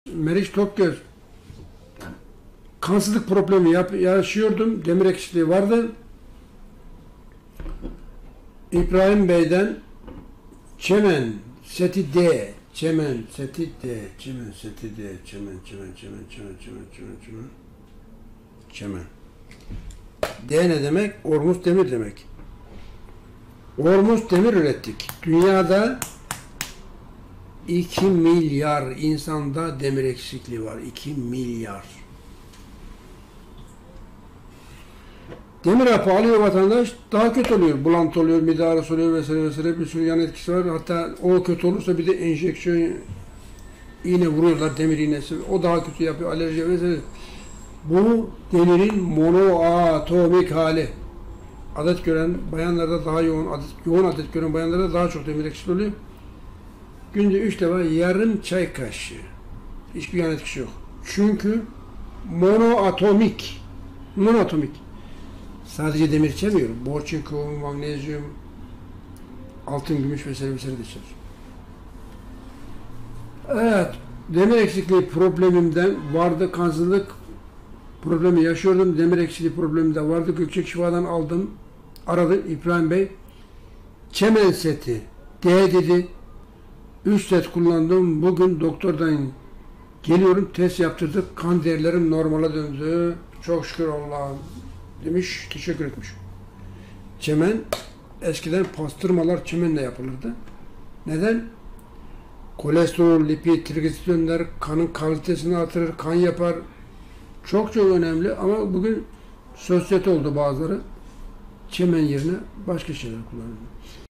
Meriç Tokgöz, kansızlık problemi yaşıyordum, demir eksikliği vardı. İbrahim Bey'den Çemen Seti D, Çemen Seti D, Çemen Seti D, Çemen. D ne demek? Ormus demir demek. Ormus demir ürettik. Dünyada 2 milyar insanda demir eksikliği var. 2 milyar. Demir hapı alıyor vatandaş, daha kötü oluyor. Bulantı oluyor, mide ağrısı oluyor vesaire bir sürü yan etkisi var. Hatta o kötü olursa bir de enjeksiyon iğne vuruyorlar, demir iğnesi. O daha kötü yapıyor, alerji vesaire. Bu demirin monoatomik hali. Adet gören bayanlarda daha yoğun adet gören bayanlarda daha çok demir eksikliği oluyor. Günde 3 defa yarım çay kaşığı. Hiçbir yan etkisi yok. Çünkü monoatomik. Sadece demir içemiyor. Bor, çinko, magnezyum, altın, gümüş vesaire de içer. Evet, demir eksikliği problemimden vardı, kansızlık problemi yaşıyordum. Demir eksikliği problemi de vardı. Gökçek Şifa'dan aldım. Aradı İbrahim Bey. Çemen seti D dedi. 3 set kullandım. Bugün doktordan geliyorum. Test yaptırdık. Kan değerlerim normale döndü. Çok şükür Allah'ım demiş. Teşekkür etmiş. Çemen, eskiden pastırmalar çemenle yapılırdı. Neden? Kolesterol, lipid, trigliseritler kanın kalitesini artırır, kan yapar. Çok önemli ama bugün sosyete oldu bazıları. Çemen yerine başka şeyler kullanıyor.